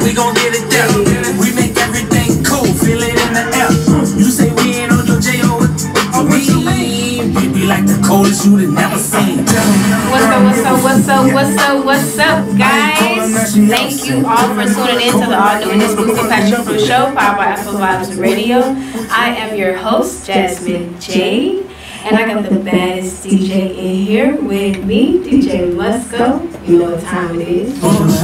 we gon' get it there. We make everything cool, feel it in the air. You say we ain't on your J.O. We be like the coldest you done never seen. What's up, guys? Thank you all for tuning in to the all new and exclusive Passion Fruit Show, powered by Afro Vibes Radio. I am your host, Jasmine Jade. And I got the baddest DJ in here with me, DJ Musco. You know what time it is.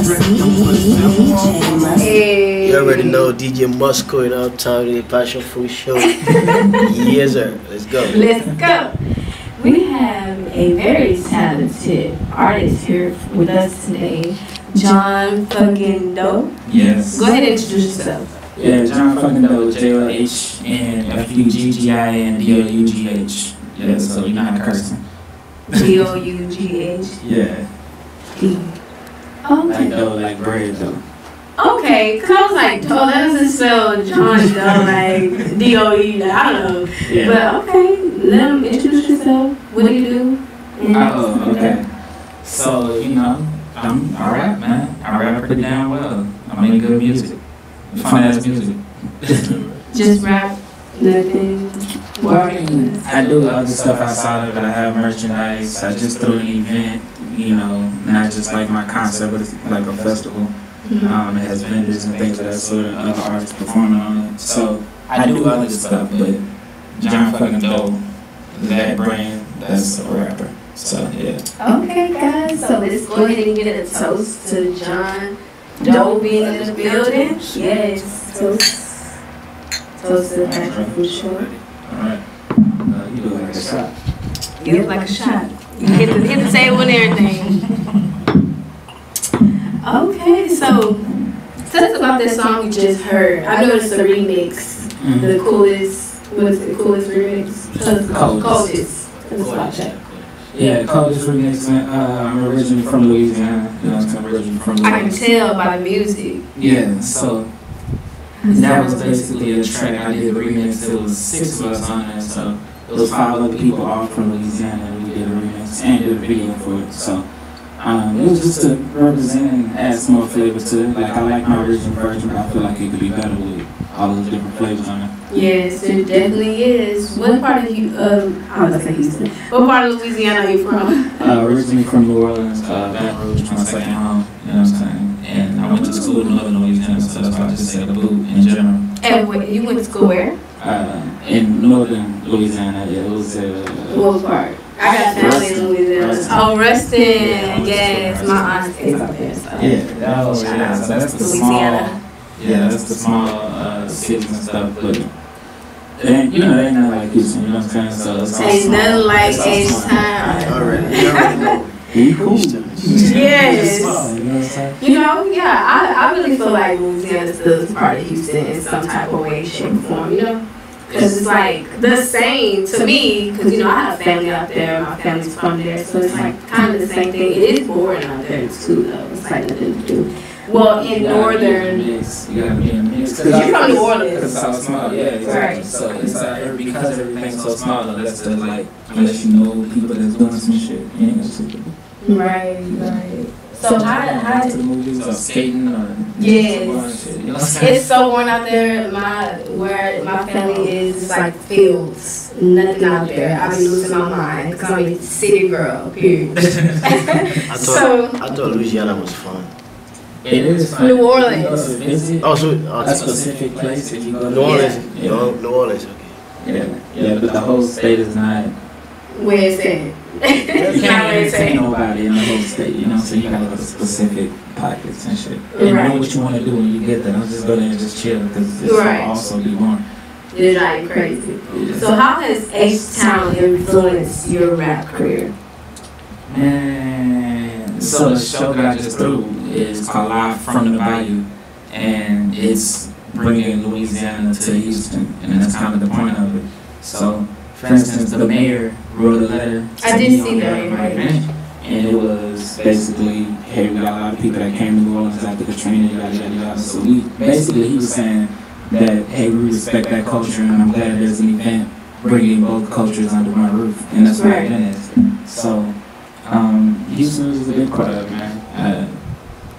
Hey. You already know DJ Musco and I'm time of the Passion Fruit Show. Yes, sir. Let's go. Let's go. We have a very talented artist here with us today, John fucking Doe. Yes. Go ahead and introduce yourself. Yeah, John fucking Doe, JLH and FUGGI and DOUGH. Yeah, so you're not cursing. DOUGH. Yeah. Okay. Like dough, like bread though. Okay, cause I was like, oh, that doesn't spell John Doe, like D-O-E, like, I don't know. Yeah. But okay, let him introduce yourself. What do you do? Oh, okay. So, you know, I rap, man. I rap pretty damn well. I make good music. Fun ass music. Just rap, nothing. Well, I mean, I do other stuff outside of it. I have merchandise. I just threw an event, you know, not just like my concert, but it's like a festival. It has vendors and things of that sort, and other artists performing on it. So I do other stuff, but John fucking Doe, that brand, that's a rapper. So yeah. Okay, guys, so let's go ahead and get a toast to John Doe being in the building. Yes, toast. Toast to the Passion Fruit Show. Alright. You look like a shot. You look like a shot. You hit the table and everything. Okay, so tell us about this song you just heard. I know it's a remix. The coolest, what is it, coolest remix? Coldest. Tell us about that. Yeah, coldest remix. I'm originally from Louisiana. You know, I'm originally from Louisiana. I can tell by the music. Yeah, so that was basically a track. I did a remix. It was 6 of us on there, so it was 5 other people all from Louisiana, and we did a remix and did a video for it. So it was just to represent and add some more flavor to it. Like, I like my original version, but I feel like it could be better with all those different flavors on it. Yes, it definitely is. What part of I was like Houston. What part of Louisiana are you from? Originally from New Orleans, Baton Rouge, my second home. You know what I'm saying? And I went to school in Northern Louisiana, so that's why I just said the boot in general. And you went to school where? In Northern Louisiana, it was what part? I got family in Louisiana. Oh, Ruston. Yes, my aunt stays out there. So. Yeah, so that's the Louisiana. That's the small cities and stuff, but you know, they ain't nothing like Houston, you know what I'm saying? So it's ain't nothing like H-Town. Already. We cool. Yes. You know, yeah, I really feel like Louisiana still is part of Houston in some type of way, shape, or form, you know? Because it's like the same to me, because, you know, I have family out there, my family's from there, so it's like kind of the same thing. It is boring out there too, though. It's like nothing to do. Well, in northern. You gotta be in the mix. Because you're from New Orleans. Because it's so small, yeah, exactly. Right. So it's because everything's so small, unless you know people that's doing some shit, you ain't gonna see people. Right. So how to the movies or skating or yes, shit, you know what I'm saying? it's so warm out there. Where my family is, it's like fields, nothing out there. I be losing my mind because I'm a city girl. Period. I thought Louisiana was fun. It is fun. New Orleans. A specific place if you go to New Orleans. New Orleans. Okay. Yeah, but the whole state is not. Where it's at. You can't entertain nobody in the whole state, you know, so you gotta go to specific pockets and shit. And know what you want to do when you get there. Don't just go there and just chill, because it's also be boring. It's like crazy. Yeah. So how has H-Town influenced your rap career? Man, so the show that I just threw is called Live from the Bayou, and it's bringing Louisiana to Houston, and that's kind of the point of it. So, for instance, the mayor wrote a letter. I did see that, right? And it was basically, hey, we got a lot of people that came to New Orleans after Katrina, yada, yada, yada. So he was saying that, hey, we respect that culture, and I'm glad there's an event bringing both cultures under one roof, and that's what it is. So, Houston is a big part of it, man.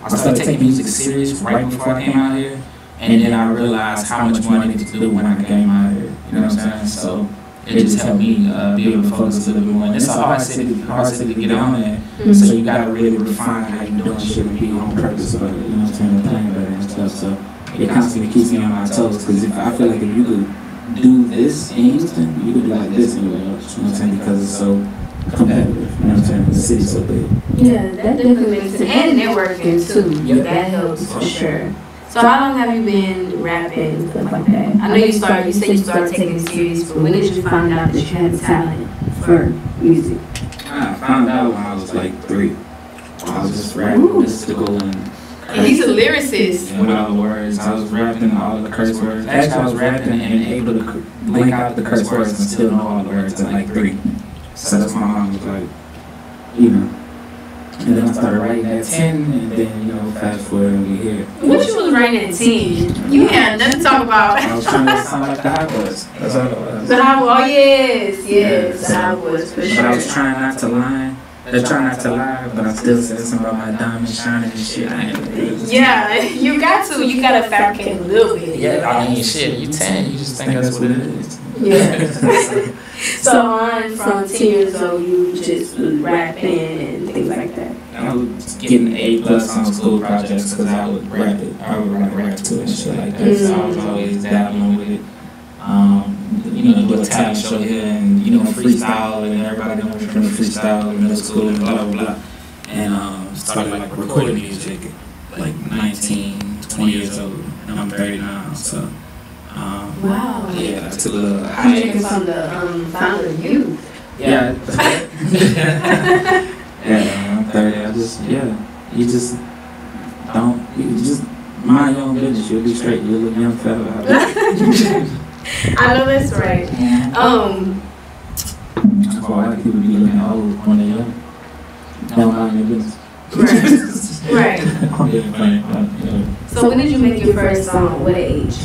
I started taking music serious right before I came out here. And then I realized how much more I needed to do when I came out here. You know what I'm saying? So it just helped me be able to focus a little bit more. And it's a hard city to get on there. So you gotta really refine how you doing shit and be on purpose about it. You know what I'm saying? Playing better and stuff. So it constantly keeps me on my toes. Because I feel like if you could do this in Houston, you could do like this anywhere else. You know what I'm saying? Because it's so competitive. You know what I'm saying? The city's so big. Yeah, that definitely makes sense. And networking too. Yep. That helps for sure. So how long have you been rapping and stuff like that? I know you said you started taking it serious, but when did you find out that you had a talent for music? I found out when I was like 3. I was just rapping mystical and he's a lyricist. with all the words. I was rapping all the curse words. Actually, I was rapping and able to link out the curse words and still know all the words at like 3. So that's my mom was like, you know. And then I started writing at 10, and then, you know, fast forward and we here. What you was writing at 10? You had nothing to talk about. I was trying to sound like the Hot Boys. That's all it was. The Hot Boys, oh yes, the Hot Boys for sure. But I was trying not to lie. But I still said something about my diamonds shining and shit. Yeah, you gotta fabricate a little bit. Yeah, I mean, shit, you 10, you just think that's what it is. Yeah. So on from 10 years old, you just was rapping and things like that. I was getting A+ on school projects because I would rap it. I would rap to it and shit like that. So I was always dabbling with it. You know, do a talent show here and, you know, freestyle, and everybody knows from the freestyle in middle school and blah, blah, blah. And started like recording music at like 19, 20 years old. And I'm 30 now, so. Wow. Yeah, I took a little I'm taking from the founder of you. Yeah. Yeah, I'm 30. You just mind your own business. You'll be straight. You'll look young fella. I know that's right. That's why white people be looking old when they're young. Don't mind your business. Right. So when did you make your first song? What age?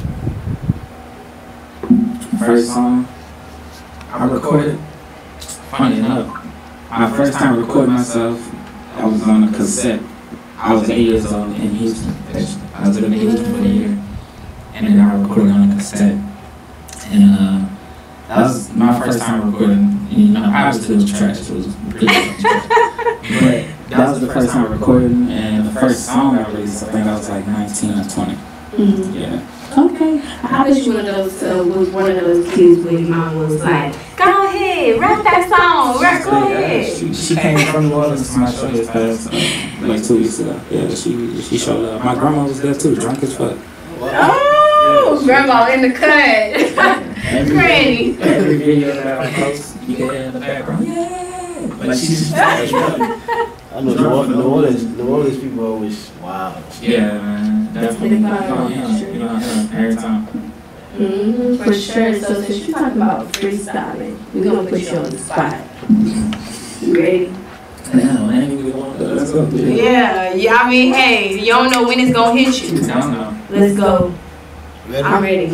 First song I recorded, funny enough, my first time recording myself, I was on a cassette. I was 8 years old in Houston. I was living in Houston for a year. And then I recorded on a cassette. And that was my first time recording. You know, obviously it was trash. It was pretty trash. But that was the first time recording, and the first song I released, I think I was like 19 or 20. Yeah. Okay. I bet you was one of those kids where your mom was like, go ahead, rap that song, go ahead. She came from New Orleans to my show this past, like 2 weeks ago. Yeah, she showed up. My grandma was there too, drunk as fuck. Oh, grandma in the cut. Granny. Every video that I post, you can hear in the background. Yeah. Like she's I know New Orleans people are always wild. Yeah, man. Definitely. You know, every time. For sure. So since you're talking about freestyling, we're going to put you on the spot. You ready? Let's go. Yeah, I mean, hey, you don't know when it's going to hit you. I don't know. Let's go. Ready? I'm ready.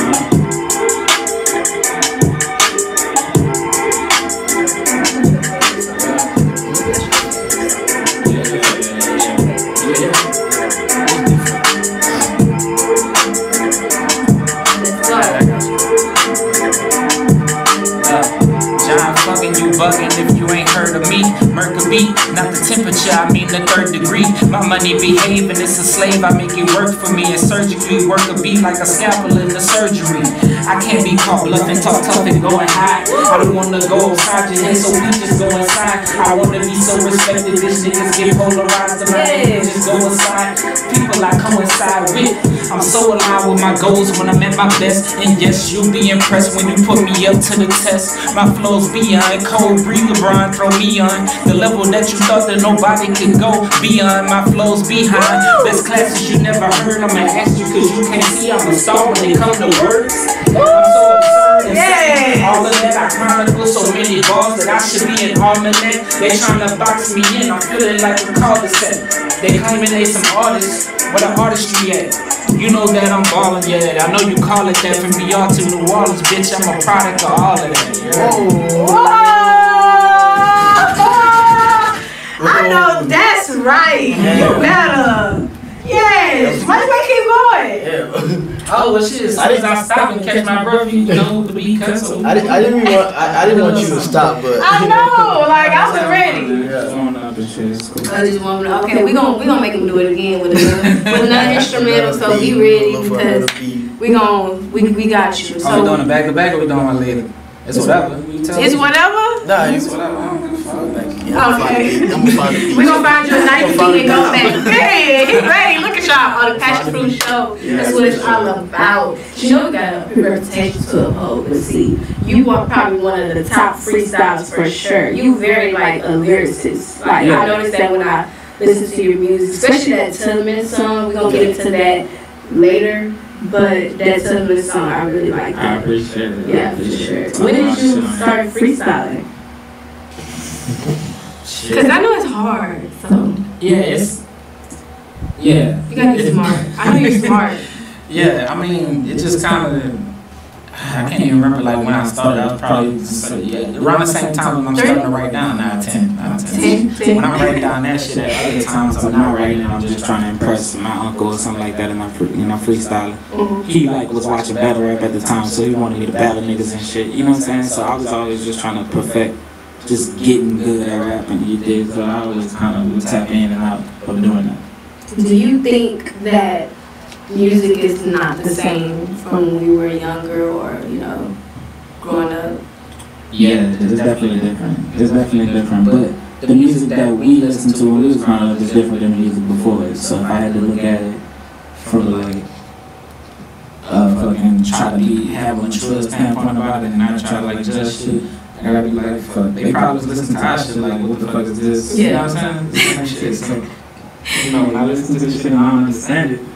Bugging if you ain't heard of me. Mercury, not the temperature, I mean the 3rd degree. My money behaving, it's a slave, I make it work for me. And surgically work a beat like a scalpel in the surgery. I can't be caught bluffing, talk tough and going high. I don't wanna go outside your head, so we just go inside. I wanna be so respected, this niggas get polarized. And my head just go inside. People I coincide with. I'm so alive with my goals when I'm at my best. And yes, you'll be impressed when you put me up to the test. My flow's beyond cold, breathe LeBron, throw me on the level that you thought that nobody could go beyond. My flow's behind best classes you never heard. I'ma ask you cause you can't see I'm a star when it come to words. I'm so absurd and all of that I chronicle so many balls that I should be an almanac. They tryna box me in, I'm feeling like a cul-de-sac. They claiming they some artists, where the artistry at? You know that I'm ballin', yeah. I know you call it that. From BR to New Orleans, bitch, I'm a product of all of that. Yeah. I know that's right. You better. Yes. Why do I keep going? Yeah. Oh well, shit. As soon as I stop and catch my breath, you know, the beat cuts. So I didn't want you to stop, but I know. Like I was ready. Yeah. I just want to. Okay, we gonna make him do it again with another instrumental. So be ready because we got you. So we doing it back to back or we doing one later? It's whatever. It's whatever. Nah, It's whatever. I don't give a fuck. Okay. I'm gonna find the beat. We gonna find you a nice beat and go back. Hey, he ready. Look at y'all on the Passion Fruit Show. That's what it's all about. You know we got a reputation to uphold. But see, you are probably one of the top freestylers for sure. You very like a lyricist. Like I noticed that when I listen to your music, especially that 10-minute song. We gonna get into that later. But that 10-minute song, I really like that. I appreciate it. Yeah, for sure. When did you start freestyling? Because I know it's hard, so. Yeah, You gotta be smart. I know you're smart. Yeah, I mean, it just kind of, I can't even remember like when I started. I was probably around the same time when I'm starting to write down 9, 10. When I'm writing down that shit, at other times I'm not writing, I'm just trying to impress my uncle or something like that, and I'm freestyling. He like was watching battle rap at the time, so he wanted me to battle niggas and shit. You know what I'm saying? So I was always just trying to perfect, just getting good at rapping. You did, so I always kind of would tap in and out of doing that. Do you think that music is not the same from when we were younger or, growing up? Yeah, it's definitely different. It's definitely different. But the music that we listened to when we was growing up is different than the music before. So if I had to look at it from like fucking try to have a mature standpoint about it and not try to like judge shit, I gotta be like, fuck, they probably was listening to our shit like, what the fuck is this? You know what I'm saying? Same shit. So, when I listen to this shit and I don't understand it,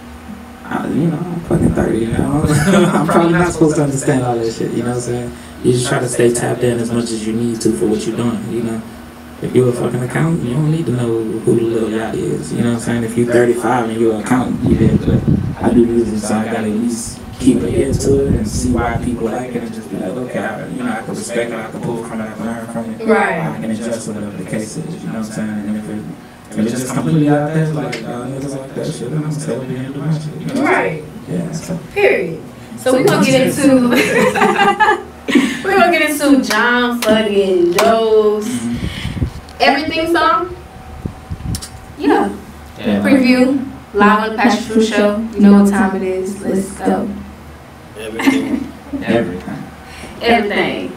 I'm fucking 30, I'm probably not supposed to understand all that shit, you know what I'm saying? You just try to stay tapped in as much as you need to for what you're doing, If you're a fucking accountant, you don't need to know who Lil Yachty is, you know what I'm saying? If you're 35 and you're an accountant, you did, but I do music, so I gotta at least keep an ear to it and see why people like it and just be like, okay, I can respect it, I can pull from it, I can learn from it, Right. I can adjust whatever the case is, you know what I'm saying? And if it's just completely out there, like, niggas like that shit, then I'm still being able to do my shit, you know? Right. Yeah, so. Period. So we're gonna get into John fucking Joe's Everything song. Yeah. Preview live on the Passion Fruit Show. You know what time it is. Let's go. Everything. Everything. Everything.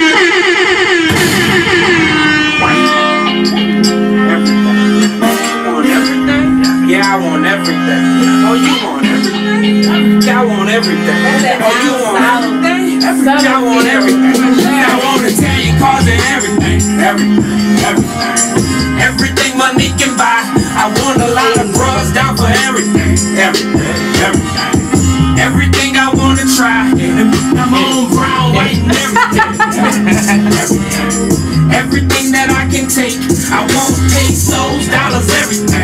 Yeah, I want everything. Oh, you want everything? Yeah, I want everything. Oh, you want everything? Yeah, I want everything. Yeah, I want Italian cars and everything. Everything money can buy. I want a lot of bros down for everything. Everything I wanna try. I'm on brown, white, and everything. Everything that I can take. I want pesos, dollars, everything.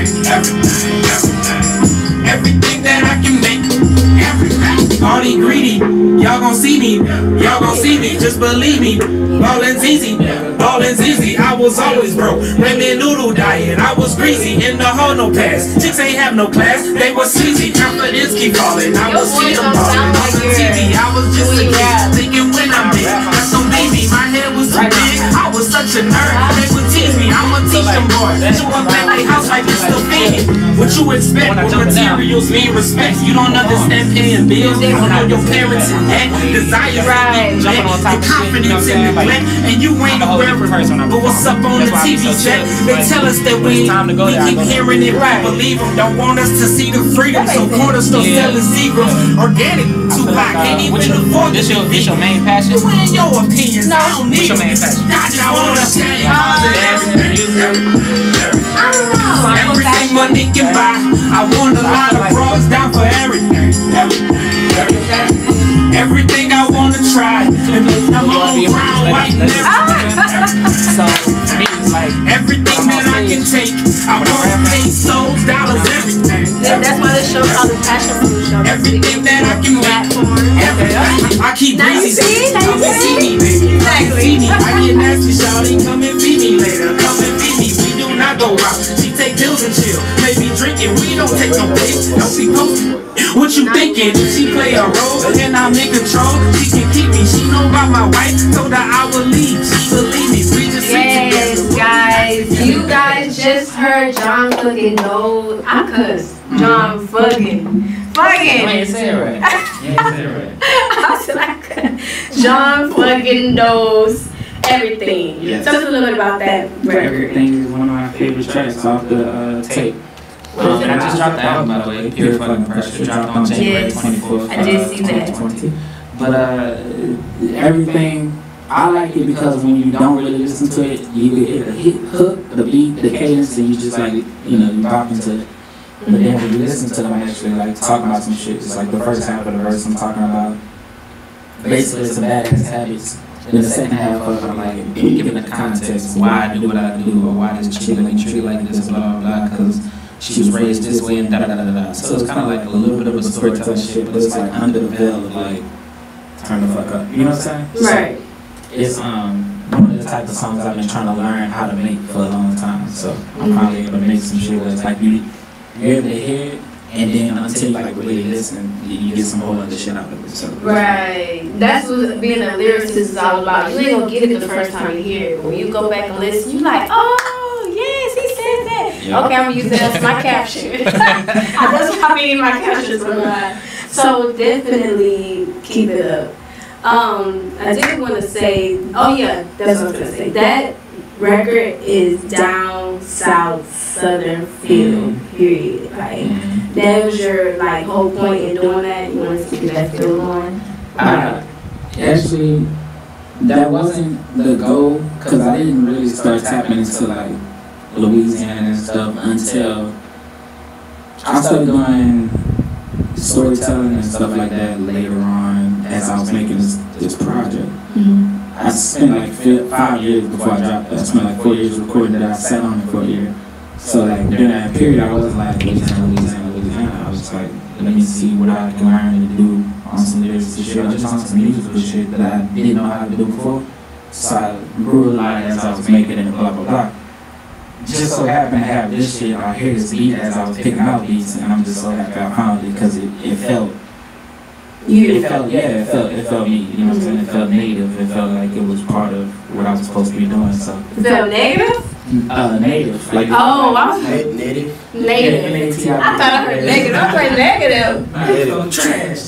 Everything that I can make. Everything. All these greedy, y'all gon' see me. Just believe me. Ballin's easy. I was always broke. Ramen noodle diet. I was greasy in the hole, no pass. Chicks ain't have no class. They was sleazy. Confidence keep falling. I was freedom balling on the TV. I was just a kid thinking when I'm big. That's on baby. My head was too big. I was such a nerd. They would tease me. I'ma teach them boys. Show up at their house like it's the Phoenix. What you expect? What materials mean respect? You don't understand paying bills. You know your parents and that desire right. Your confidence in neglect, and you ain't aware of it. But what's up on the TV check? They tell us that we keep hearing it right. Believe them, don't want us to see the freedom. So corner store selling Seagrams, organic, too high, can't even afford this. This your main passion? You ain't your opinions. I don't need your main passion. I just wanna tell you everything money can buy. I want a lot of bros down for everything. Everything I wanna try. I'm on brown, white, and everything. So me, it's like everything that I can take. I want pesos, dollars, everything. That's why this show called the Passion Fruit Show. Everything that I can make. Everything. I keep busy. Come and see me, baby. Come and see me. I get nasty, shawty. Come and feed me later. Come and feed me. We do not go out. She take pills and chill. Maybe drinking, we don't take no piss. Don't be posting. What you thinking? She play a role and I'm in control. She can keep me. She know about my wife. Told her I would leave. She believe me. We just Yes, guys. You guys just heard John fucking knows. I cuss. John fucking. You ain't say it right. You ain't say it right. I said I cuss. John fucking knows everything. Yes. Tell us a little bit about that record. Everything is one of my favorite tracks off the tape. And I just dropped the album, by the way, Pure Fucking Pressure. Dropped on January 24th. I did see that. 2020. But everything, I like it because when you don't really listen to it, you get the hit, hook, the beat, the cadence, and you just like, you know, you pop into it. But then when you listen to them, I'm actually like talking about some shit. It's like the first half of the verse I'm talking about basically some badass habits. Then the second half of it, I'm like giving the context why I do what I do, or why this chick like treat like this, blah blah blah, because she was raised this way and da da da da da. So it's kind of like a little bit of a storytelling shit, but it's like under the veil of like turn the fuck up. You know what I'm saying? Right. It's one of the type of songs I've been trying to learn how to make for a long time. So I'm probably able to make some shit where it's like you're able to hear it, and then until you like really listen, you get some whole other shit out of it. So Right. That's what being a lyricist is all about. You ain't gonna get it the first time you hear it. When you go back and listen, you like, oh yes, he said that. Yeah. Okay, I'm gonna use that as my caption. That's what I mean. My captions a lot. So definitely keep it up. I did want to say, oh yeah, that's what I was gonna say. That record is down south southern feel. Period. Like that was your like whole point in doing that. You wanted to keep that feel going. Actually, that wasn't the goal, because I didn't really start tapping into like Louisiana and stuff until I started doing storytelling and stuff like that later on as I was making this project. I spent like 5 years before I dropped it. I spent like 4 years recording it. I sat on it for a year. So like during that period, I wasn't like Louisiana. I was just like, let me see what I can learn and do on some lyrics and shit, or just on some musical shit that I didn't know how to do before. So I grew a lot as I was making it and blah blah blah. Just so happened to have this shit, I hear this beat as I was picking out beats, and I'm just so happy I found it because it felt me, you know what I'm saying? It felt native, it felt like it was part of what I was supposed to be doing, so. Is that negative? Native. Like, oh, I was Native. Native. I thought I heard negative. I heard negative. Trash.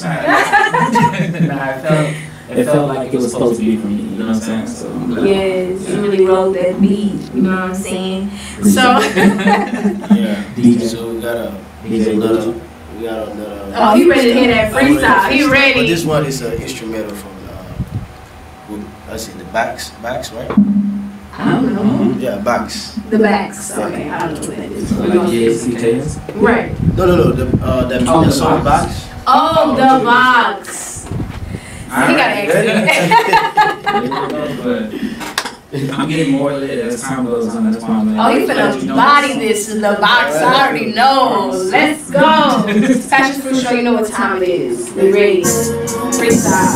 It felt like it was supposed to be for me, you know what I'm saying? So, yes, you really rolled that beat, you know what I'm saying? So, Yeah. DJ. So we got another. oh, he ready to hear that freestyle. He But ready. this one is an instrumental from I see the backs, right? I don't know. Yeah, backs. The backs. Okay, I don't know what that is. Like JCKS? Right. No, the song backs. Oh, the box. He got accent. But I'm getting more lit as time goes on. That's why I'm like, Oh, you finna body this in the box. I already know. Let's go. Passion Fruit Show, you know what time it is. We ready. Freestyle.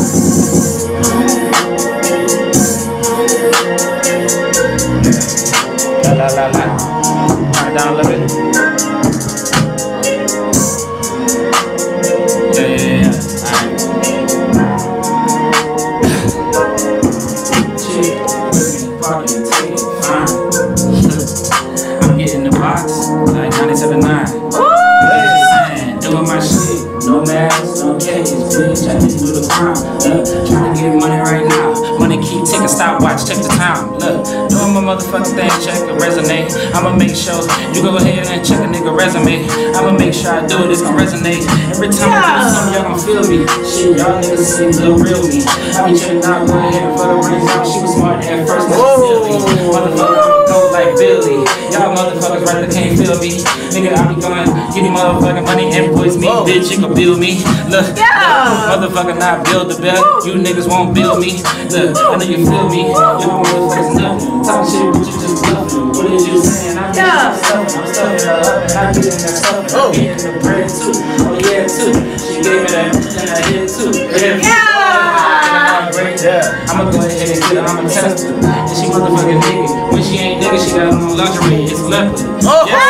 La. Turn it down a little bit. Yeah. I'm getting the box like 97.9. Doing my shit, no mask, no case, bitch. I didn't do the crime. Trying to get money right now. Money keep ticking, stopwatch, check the time. Look, doing my motherfucking thing, check the resume. I'ma make sure you go ahead and check a nigga resume. I'ma make sure I do it, it's gonna resonate. Every time I do something, y'all gon' feel me. Shit, y'all niggas seem the real me. I be checking out, go ahead for the rings out. She was smart at first, now she silly. Motherfucker, I'ma go like Billy. Y'all motherfuckers right there can't feel me. Nigga, I be going, give me motherfucking money, invoice me. Bitch, you can build me. Look, motherfucker not build the belt. You niggas won't build me. Look, I know you feel me. Y'all motherfuckers nothing. Talk shit, but you just bluffing. What is you saying? I'm stuffing her up, and I get in that stuff, and I get in the bread too. Oh yeah, too. She gave me that, and I hit too. I'ma go ahead and get her, I'ma test her. And she motherfucking nigga. When she ain't nigga, she got has on luxury, it's leopard. Oh! Yeah.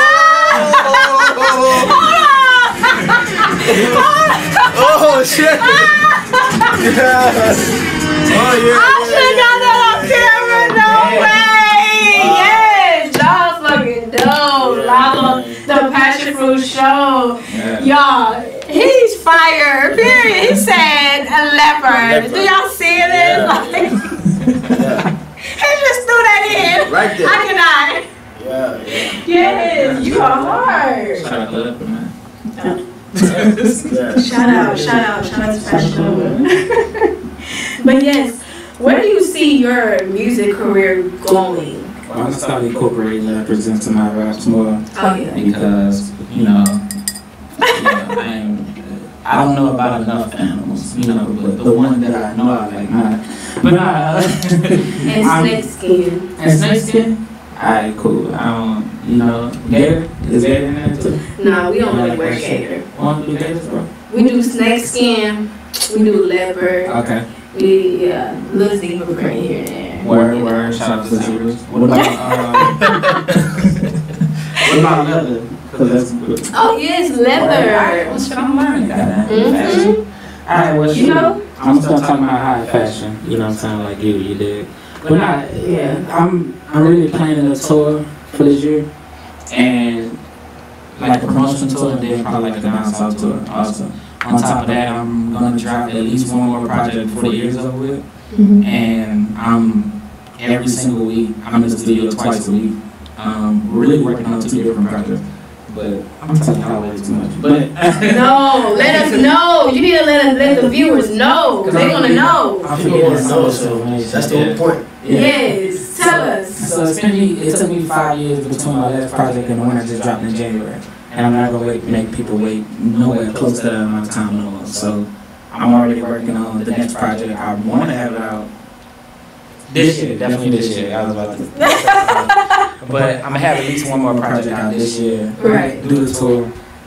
Oh shit! Yes. Oh yeah. I should have got that on camera. No way. Yes, that was fucking dope. Lava, the Passion Fruit Show. Y'all, he's fire. Period. He said a leopard. Do y'all see this? Like, he just threw that in. Right there. I cannot. Yeah. Yes, you are hard. Shout out to leopard, man. Yeah. Shout out to Fashion. But yes, where do you see your music career going? I'm gonna start incorporating leopards into my raps more Oh yeah. because I don't know about enough animals, but the one that I know I like not. But And snake skin. And snake skin? Alright, cool. I don't, gator? Is gator in there too? No, we don't really wear gator. Want to do gators, bro? We do snake skin. We do leopard. Okay. We little zebra print here and there. Word. Shout out to the zebras. What about leather? Cause that's good. Oh yes, leather. Well, shit, I'm learning that. Mhm. Alright, well, You know? I'm still talking about high fashion. You know what I'm saying? Like you did. But I'm really planning a tour for this year, and like a promotion tour, and then probably like a down south tour also. On top of that, I'm gonna drop at least one more project before the year's over with, and I'm every single week I'm in the studio twice a week. Really working on 2 different projects. But I'm telling y'all way too much. But No, let us know. You need to let the viewers know. They want to know. I People forget want to know, so so much. that's the whole point. Yes, tell us. So it took me 5 years between my last project and the one I just dropped in January. And I'm not gonna make people wait nowhere close to that amount of time no more. So I'm already working on the next project. I want to have it out this year, definitely this year. I was about to, but I'm gonna have at least one more project out this year. Right. Do the tour.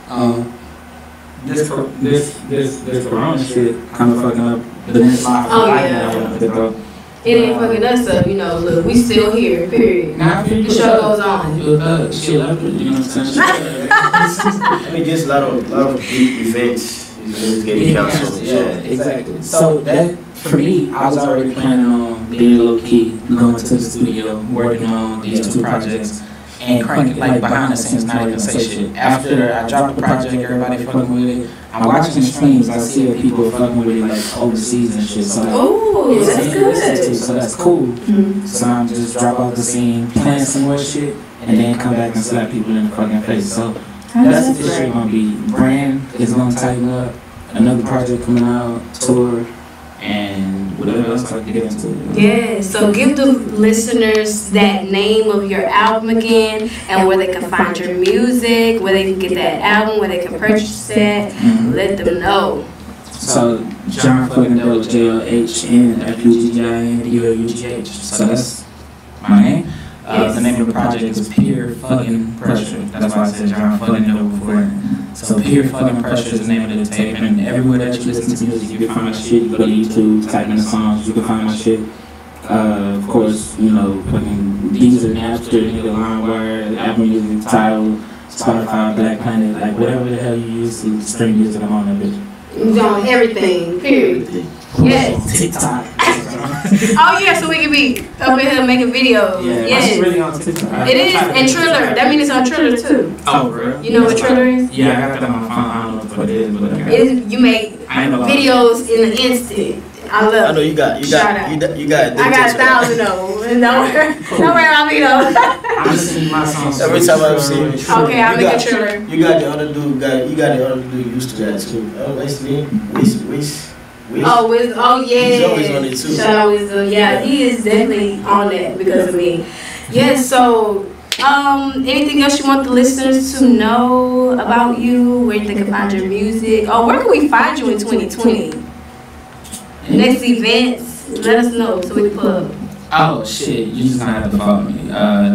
This corona shit kind of fucking up the next life. Oh, yeah. It ain't fucking us up, look, we still here, period. The show goes on. Shit, you know what I'm saying? I mean, just a lot of big events is getting canceled. Yeah, exactly. So that, for me, I was already planning on being low key, going to the studio, working on these 2 projects, and cranking like behind the scenes, not even say shit. After I dropped the project, everybody fucking with it. I'm watching streams, I see people fucking with it like overseas and shit. So Oh, that's good. So that's cool. So I'm just drop off the scene, plan some more shit, and then come back and slap people in the fucking face. So that's this shit gonna be. Brand is gonna tighten up. Another project coming out, tour, and whatever else I can get into. Yeah, so give the listeners that name of your album again, and where they can find your music, where they can get that album, where they can purchase it. Let them know. So John fucking Dope, JLHNFUGGIN. So that's my name. The name of the project is Pure Fucking Pressure. That's why I said John fucking Dope before. So Pure Fucking Pressure is the name of the tape, and everywhere that you listen to music, you can find my shit. You go to YouTube, type in the songs, you can find my shit. Of course, fucking Deezer, Napster, nigga, LimeWire, Apple Music, Tidal, Spotify, Black Planet, like whatever the hell you use to stream music, I'm on that bitch. You're on everything, period. Yes. TikTok. Oh yeah, so we can be up in here making videos. Yeah, Yes. really on TikTok. It is, and Triller. That means it's on Triller too. Oh, bro. You know what Triller is? Yeah, I got that on my phone. I don't know what it is, but You make I ain't know about videos in an instant. I love I know you got Shout out. you got. I got 1,000 of them. Don't worry about me though. I'm singing my songs. Every time I've seen it. Okay, I'll You make a got- Triller. You got the other dude. You got the other dude used to that too. What's his name? Wiz. Oh, yeah. He's always on it too. Shout out Wisdom. Yeah, he is definitely on that because of me. Yes, so anything else you want the listeners to know about you, where they can find your music? Oh, where can we find you in 2020? Next events, let us know so we can pull up. Oh shit, you just gonna have to follow me.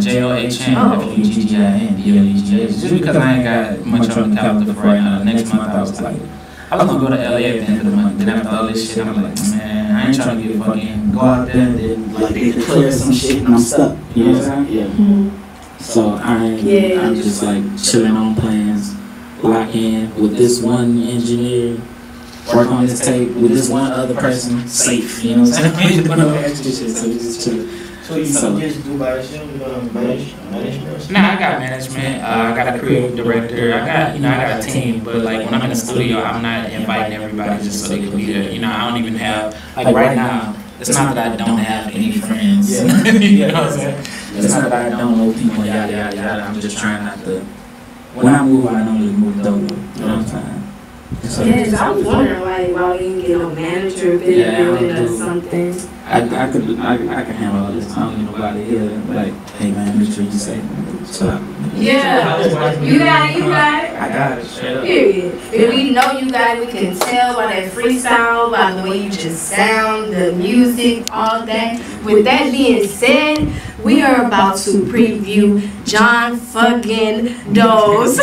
JOHNFUGGIN. Just because I ain't got much on the calendar for right now. Next month I was gonna go to LA at the end of the month. Then after all this shit, I'm like, man, I ain't trying to get fucking go out there and then like they declare some shit and I'm stuck. You know what I'm saying? Yeah. So I'm just like chilling on plans, lock in with this one engineer, work on this tape with this one other person, safe, you know what I'm saying? No extra shit, so we just chill. So you just do by yourself? You don't management? Nah, I got management. I got a creative director. I got a team. But like when I'm in the studio, I'm not inviting everybody just so they can be there. You know, I don't even have like right now. It's not that I don't have any friends. Yeah. You know what I'm saying? It's not that I don't know people. Yada yada yada. I'm just trying not to. When I move, I normally move dope. You know what I'm saying? So yes, I was wondering why we didn't get no manager video or something. I can handle all this. I don't need nobody here like, hey man, make sure you say so. Yeah, you got it. I got it. Straight up. Period. If we know you got it, we can tell by that freestyle, by the way you just sound, the music, all that. With that being said, we are about to preview John fucking Doe's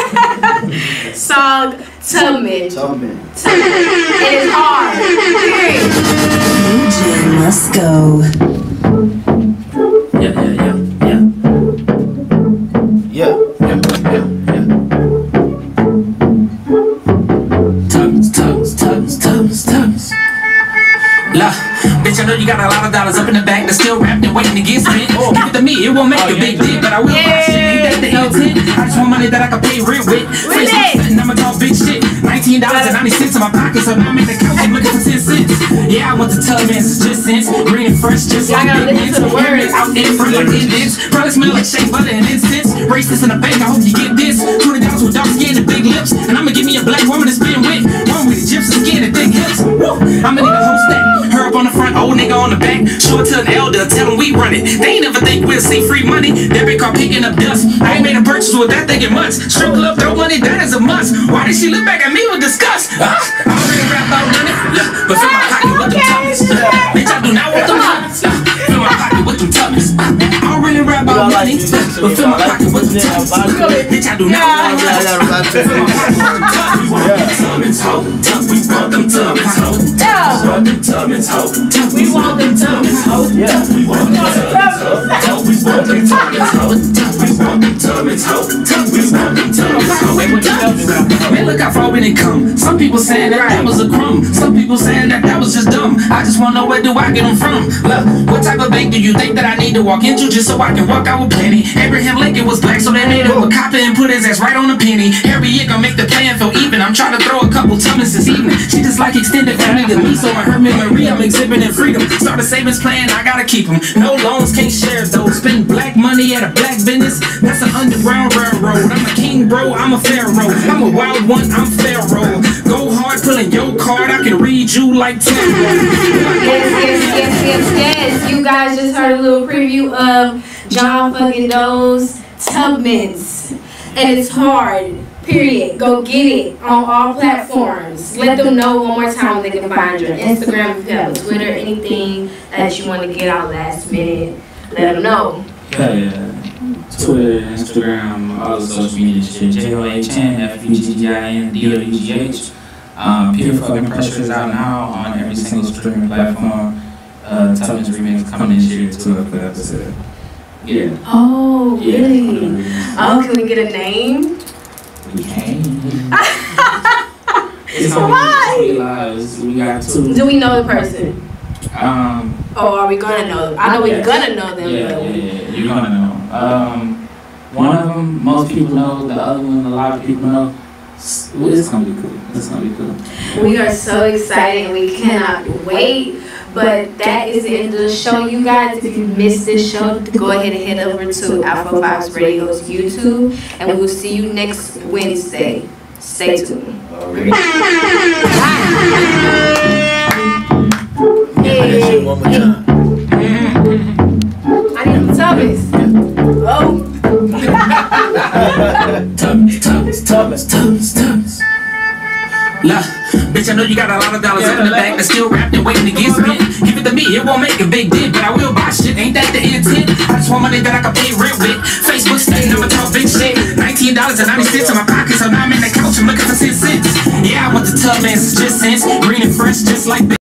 song Tubman. It is hard. Period. DJ must go. Yeah. Tubs. La, bitch, I know you got a lot of dollars up in the bank that's still wrapped and waiting to get spent. Give it to me, it won't make a big deal, but I will buy shit. Ain't that the intent? I just want money that I can pay rent with. Face I'm I'ma talk big shit. $19.90 in my pocket, so now I'm at the couch and looking for 10 cents. Yeah, I went to Tubman's, it's just cents. Green and fresh, just like big mints. Out in front like Indians. Probably smell like shea butter and incense. Race this in the bank, I hope you get this. $20 with dark skin and big lips. And I'ma give me a black woman to spin with. One with gypsy skin and thick hips. Woo! I'ma need a whole stack. Her up on the front, old nigga on the back. Show it to an elder, tell them we run it. They ain't never think we'll see free money. Debit card picking up dust. I ain't made a purchase with that thinking months. Strip club, throw money, that is a must. Why did she look back at me with disgust? I already rap about money, but fill my pocket with them tummies. Bitch, I do not want them tummies. Fill my pocket with them tummies. I don't really rap about money, but fill my pocket with them tummies. Bitch, I do not want them tummies. Fill my pocket with them tummies. We want them tummies, ho. Want them tummies, ho. We want them tummies, ho. We want them tummies, ho. We want them tummies, ho. We want them tummies, ho. We want them tummies, ho. Man, look how far we didn't come. Some people saying that was a crumb. Some people saying that was just dumb. I just wanna know where do I get them from? Look, what type of bank do you think that I need to walk into just so I can walk out with plenty? Abraham Lincoln was black, so they made him a copper and put his ass right on a penny. Every year gonna make the plan feel even. I'm trying to throw a couple tummies this evening. She just like extended family to me, so in her memory I'm exhibiting freedom. Start a savings plan, I gotta keep them. No loans, can't share those. Spend black money at a black business. That's an underground railroad. I'm a king, bro, I'm a pharaoh. I'm a wild one, I'm pharaoh. Go hard, pulling your card, I can read you like tarot. Yes. You guys just heard a little preview of John fucking Doe's Tubman's. And it's hard. Period. Go get it on all platforms. Let them know one more time they can find you on Instagram, if you have a Twitter, anything that you want to get out last minute. Let them know. Yeah. Twitter, Instagram, all the social media shit. JOHN, FUGGIN, DOUGH. Pure Fucking Pressure is out now on every single streaming platform. Tubman's Remix coming this year too, if that was it. Yeah. Oh, really? Oh, can we get a name? We can. Why? We got two. Do we know the person? Or are we gonna know? I know we're gonna know them. Yeah, you're gonna know. One of them, most people know. The other one, a lot of people know. It's gonna be cool. It's gonna be cool. We are so excited. We cannot wait. But that is the end of the show, you guys. If you missed this show, go ahead and head over to Afro Vibes Radio's YouTube, and we will see you next Wednesday. Stay tuned. Hey. One more time. I need some tummies. Oh. Tubman's. La, bitch, I know you got a lot of dollars in the bank that's still wrapped and waiting to get spent. Give it to me, it won't make a big dent, but I will buy shit. Ain't that the intent? I just want money that I can pay rent with. Facebook stain, I'ma talk big shit. $19.90 in my pocket, so now I'm in the couch and looking for 10 cents. Yeah, I went to Tubman's, it's just cents. Green and fresh, just like